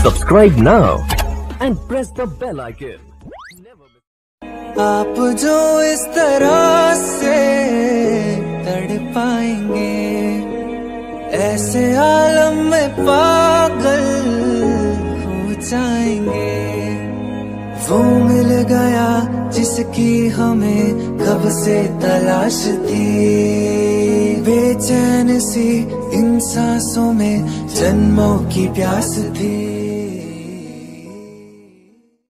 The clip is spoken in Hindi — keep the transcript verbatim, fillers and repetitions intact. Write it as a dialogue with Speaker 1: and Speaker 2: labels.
Speaker 1: Subscribe now and press the bell icon.
Speaker 2: आप जो इस तरह से तड़पाएंगे, ऐसे आलम में पागल हो जाएंगे। वो मिल गया जिसकी हमें कब से तलाश थी, बेचैन सी इन सांसों में जन्मों की प्यास थी।